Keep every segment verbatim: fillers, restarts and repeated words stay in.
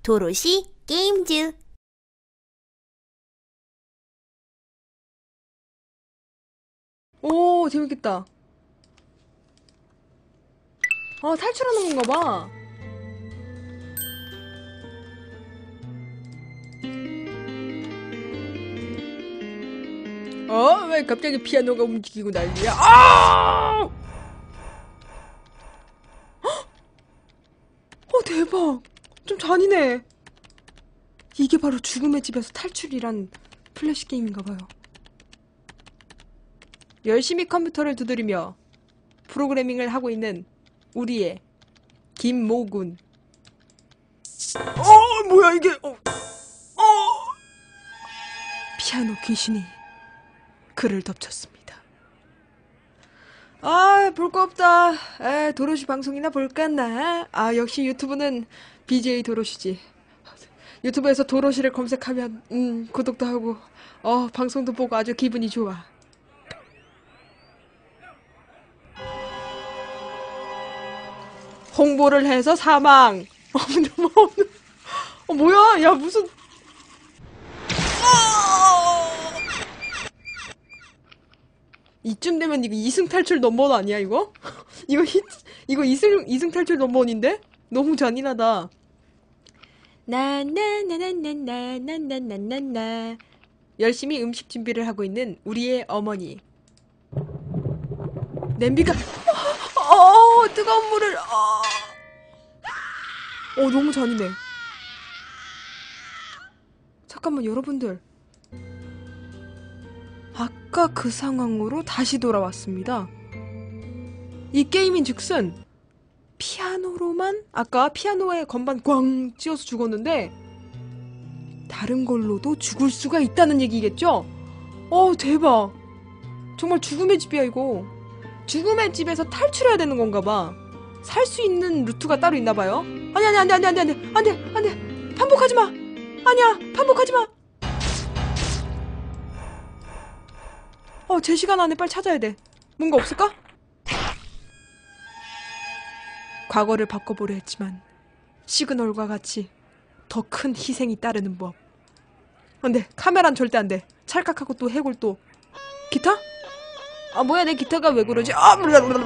도로시 게임즈. 오, 재밌겠다. 아, 탈출하는 건가 봐. 어? 왜 갑자기 피아노가 움직이고 난리야? 아! 어, 대박. 좀 잔인해. 이게 바로 죽음의 집에서 탈출이란 플래시 게임인가봐요. 열심히 컴퓨터를 두드리며 프로그래밍을 하고 있는 우리의 김모군. 어, 뭐야 이게? 어, 어. 피아노 귀신이 그를 덮쳤습니다. 아, 볼 거 없다. 에, 도로시 방송이나 볼까나? 아, 역시 유튜브는 비제이 도로시지. 유튜브에서 도로시를 검색하면 음, 구독도 하고 어, 방송도 보고 아주 기분이 좋아. 홍보를 해서 사망. 어, 어 뭐야? 야, 무슨 이쯤 되면 이거 이승 탈출 넘버원 아니야, 이거? 이거 히, 이거 이승, 이승 탈출 넘버원인데? 너무 잔인하다. 나나나나나나나나나나 열심히 음식 준비를 하고 있는 우리의 어머니. 냄비가 어, 뜨거운 물을 어, 어 너무 잔인해. 잠깐만, 여러분들. 아까 그 상황으로 다시 돌아왔습니다. 이 게임인즉슨 피아노로만 아까 피아노에 건반 꽝 찧어서 죽었는데 다른 걸로도 죽을 수가 있다는 얘기겠죠? 어, 대박. 정말 죽음의 집이야 이거. 죽음의 집에서 탈출해야 되는 건가 봐. 살 수 있는 루트가 따로 있나 봐요. 아니 아니 아니 아니 아니 아니 아니 아니 반복하지 마. 아니야, 반복하지 마. 어, 제 시간 안에 빨리 찾아야 돼. 뭔가 없을까? 과거를 바꿔보려 했지만 시그널과 같이 더 큰 희생이 따르는 법. 안돼, 카메라는 절대 안돼. 찰칵하고 또 해골 또. 기타? 아, 뭐야, 내 기타가 왜 그러지? 아,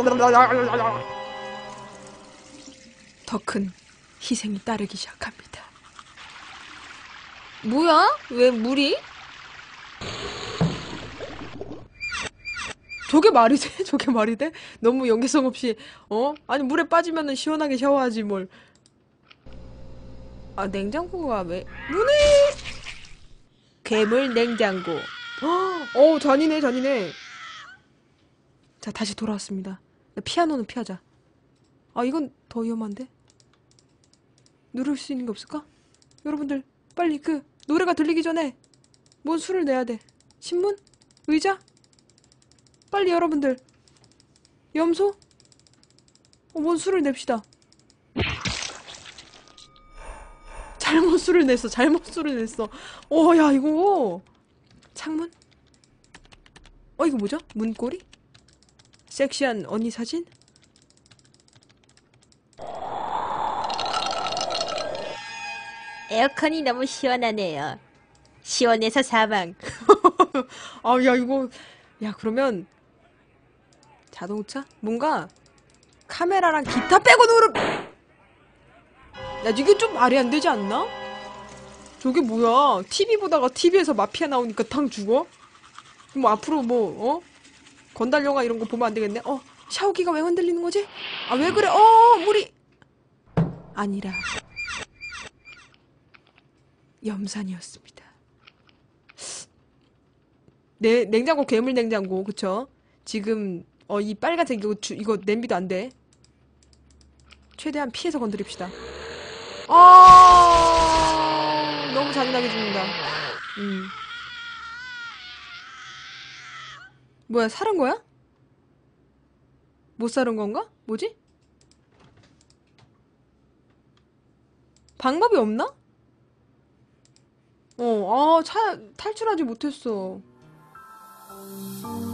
더 큰 희생이 따르기 시작합니다. 뭐야? 왜 물이? 저게 말이 돼? 저게 말이 돼? 너무 연계성 없이, 어? 아니, 물에 빠지면은 시원하게 샤워하지, 뭘. 아, 냉장고가 왜? 문이! 괴물 냉장고. 어, 잔인해, 잔인해. 자, 다시 돌아왔습니다. 피아노는 피하자. 아, 이건 더 위험한데? 누를 수 있는 게 없을까? 여러분들, 빨리 그, 노래가 들리기 전에 뭔 수를 내야 돼. 신문? 의자? 빨리 여러분들. 염소? 어, 뭔 수를 냅시다. 잘못 수를 냈어. 잘못 수를 냈어. 어, 야, 이거. 창문? 어, 이거 뭐죠? 문고리? 섹시한 언니 사진? 에어컨이 너무 시원하네요. 시원해서 사망. 아, 야, 이거. 야, 그러면 자동차? 뭔가 카메라랑 기타 빼고 누르. 야, 이게 좀 말이 안 되지 않나? 저게 뭐야? 티비 보다가 티비에서 마피아 나오니까 탕 죽어? 뭐 앞으로 뭐 어? 건달 영화 이런 거 보면 안 되겠네? 어? 샤워기가 왜 흔들리는 거지? 아, 왜 그래? 어, 물이 아니라 염산이었습니다. 네, 냉장고 괴물 냉장고, 그쵸? 지금 어, 이 빨간색 이거 주, 이거 냄비도 안 돼. 최대한 피해서 건드립시다. 아, 너무 잔인하게 죽는다. 음. 뭐야, 살은 거야? 못 살은 건가? 뭐지? 방법이 없나? 어, 아, 차, 탈출하지 못했어.